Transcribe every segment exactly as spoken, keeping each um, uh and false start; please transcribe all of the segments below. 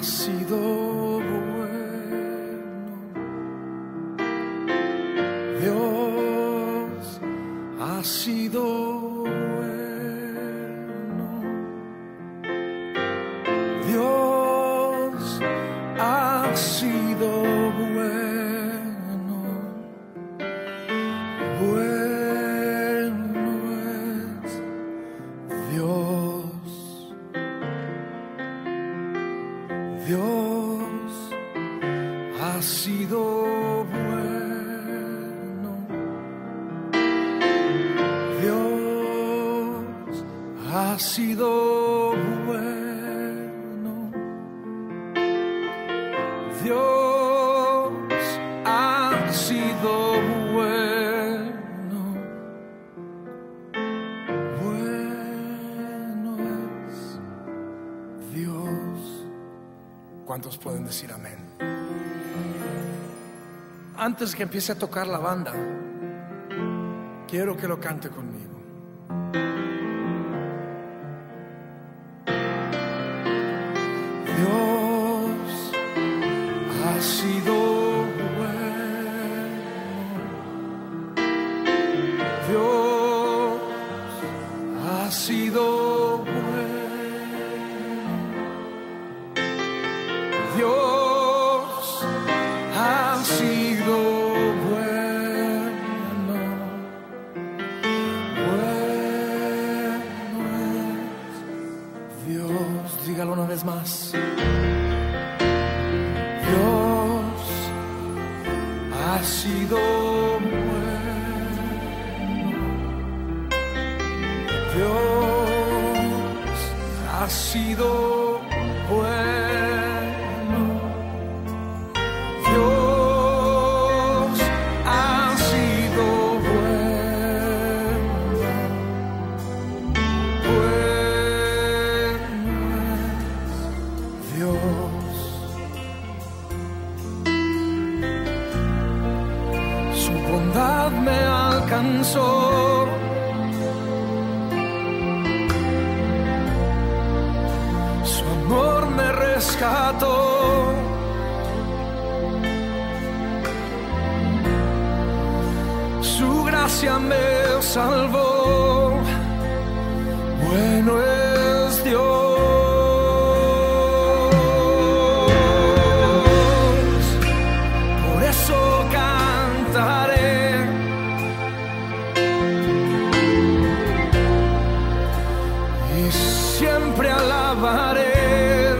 sido bueno, Dios ha sido bueno, Dios ha sido bueno, bueno es Dios. Dios ha sido bueno, Dios ha sido bueno, Dios ha sido bueno, bueno es Dios. ¿Cuántos pueden decir amén? Antes que empiece a tocar la banda, quiero que lo cante conmigo. Dios ha sido bueno, Dios ha sido Dios ha sido bueno, bueno es Dios. Dígalo una vez más. Dios ha sido bueno, Dios ha sido bueno. Me alcanzó, su amor me rescató, su gracia me salvó, bueno es Dios. Por eso cantaré, siempre alabaré,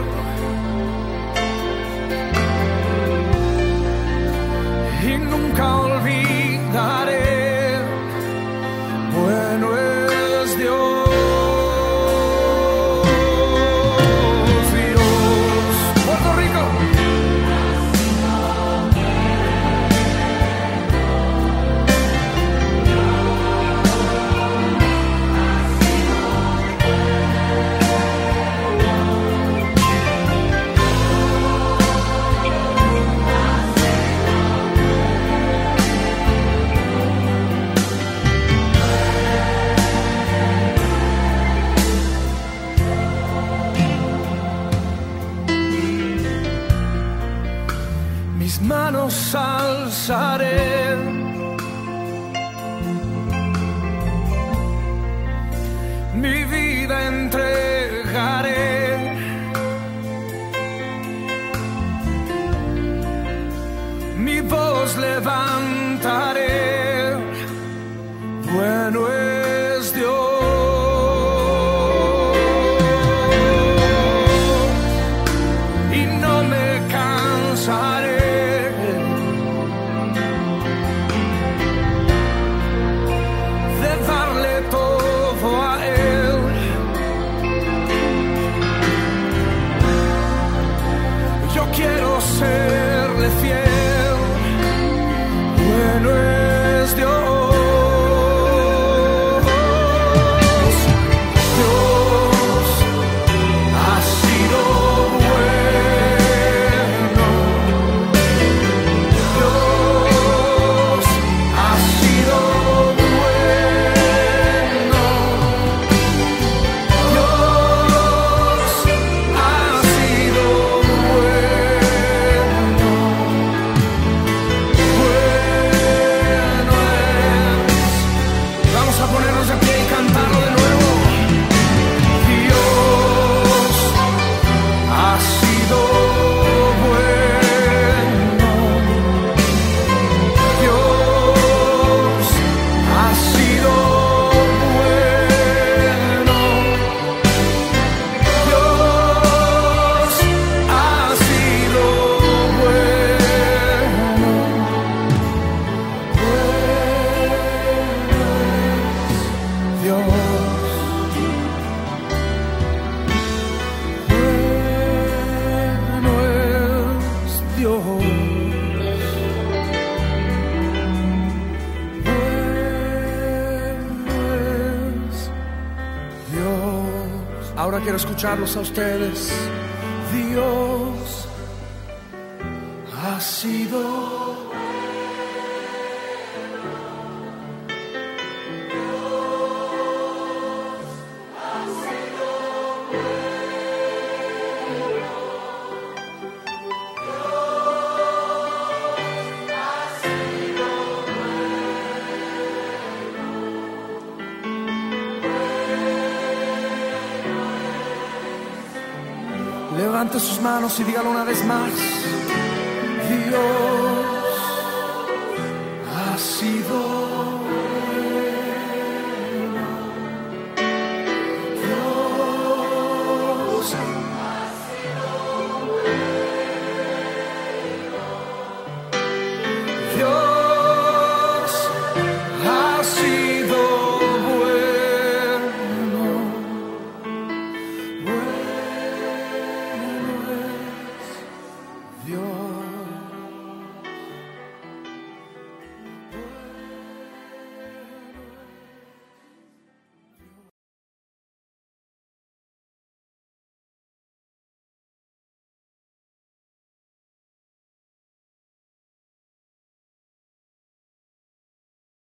y nunca olvidaré, bueno es Dios. Dios, Puerto Rico. Mis manos alzaré, mi vida entregaré, mi voz levantaré, bueno es Dios. Y no me cansaré Ahora quiero escucharlos a ustedes. Dios ha sido. Levante sus manos y dígalo una vez más. Dios ha sido.